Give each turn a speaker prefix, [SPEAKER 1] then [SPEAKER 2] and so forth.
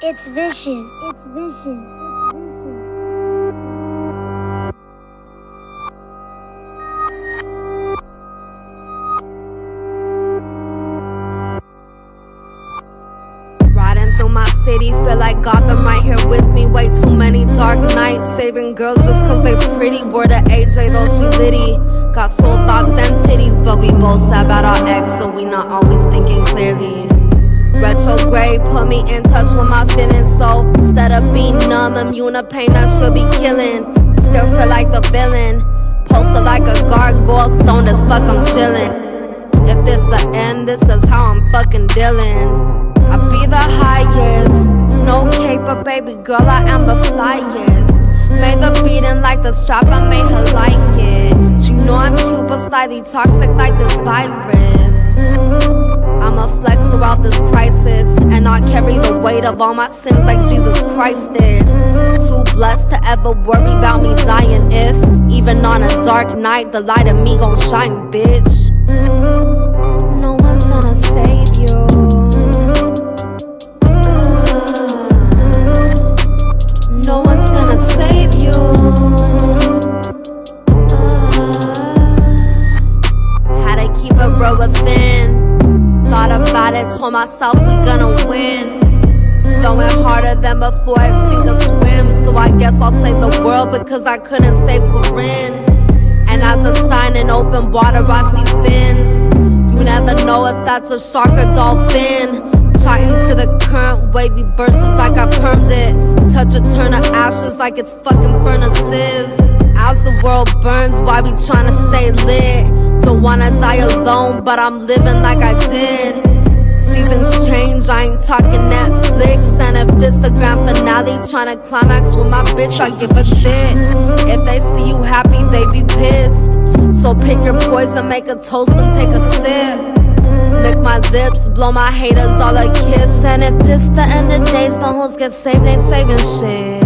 [SPEAKER 1] It's vicious. It's vicious.
[SPEAKER 2] Riding through my city, feel like Gotham right here with me. Way too many dark nights, saving girls just cause they pretty. Word to AJ though she litty. Got soul vibes and titties, but we both sad about our ex, so we not always thinking clearly. Retrograde put me in touch with my feelings, so instead of being numb, immune to pain that should be killing. Still feel like the villain, posted like a gargoyle, stoned as fuck, I'm chillin'. If this the end, this is how I'm fucking dealing. I be the highest, no cape, but baby girl, I am the flyest. Made the beating like the strap, I made her like it. She know I'm cute, but slightly toxic like this virus. I'ma flex throughout this crisis and not carry the weight of all my sins like Jesus Christ did. Too blessed to ever worry about me dying. If even on a dark night, the light of me gon' shine, bitch. No one's gonna save you. No one's gonna save you. Had to keep it real within. Thought about it, told myself we gonna win. Flowing harder than before, it sink or swim. So I guess I'll save the world because I couldn't save Corinne. And as a sign in open water, I see fins. You never know if that's a shark or dolphin. Chatting to the current, wavy verses like I permed it. Touch a turn of ashes like it's fucking furnaces. As the world burns, why we tryna stay lit? Don't wanna die alone, but I'm living like I did. Seasons change, I ain't talking Netflix. And if this the grand finale, tryna climax with my bitch, I give a shit. If they see you happy, they be pissed. So pick your poison, make a toast and take a sip. Lick my lips, blow my haters all a kiss. And if this the end of days, the hoes get saved, ain't saving shit.